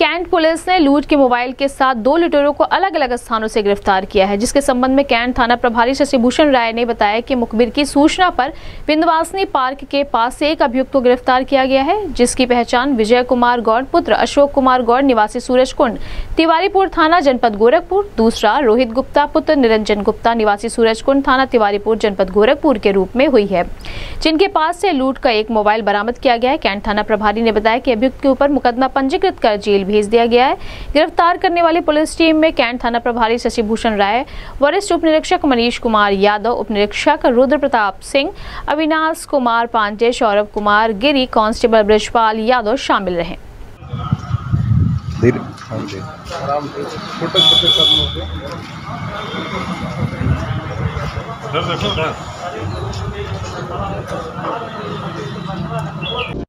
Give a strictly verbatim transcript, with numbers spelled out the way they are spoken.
Cantt police ने लूट के मोबाइल के साथ दो लुटेरों को अलग अलग स्थानों से गिरफ्तार किया है, जिसके संबंध में कैंट थाना प्रभारी शशिभूषण राय ने बताया कि मुखबिर की सूचना पर विंध्यवासिनी पार्क के पास से एक अभियुक्त को गिरफ्तार किया गया है, जिसकी पहचान विजय कुमार गौड़ पुत्र अशोक कुमार गौड़ निवासी सूरजकुंड तिवारीपुर थाना जनपद गोरखपुर, दूसरा रोहित गुप्ता पुत्र निरंजन गुप्ता निवासी सूरजकुंड थाना तिवारीपुर जनपद गोरखपुर के रूप में हुई है, जिनके पास से लूट का एक मोबाइल बरामद किया गया है। कैंट थाना प्रभारी ने बताया कि अभियुक्त के ऊपर मुकदमा पंजीकृत कर जेल भेज दिया गया है। गिरफ्तार करने वाली पुलिस टीम में कैंट थाना प्रभारी शशिभूषण राय, वरिष्ठ उप निरीक्षक मनीष कुमार यादव, उप निरीक्षक रुद्र प्रताप सिंह, अविनाश कुमार पांडे, सौरभ कुमार गिरी, कांस्टेबल ब्रजपाल यादव शामिल रहे। सर देखो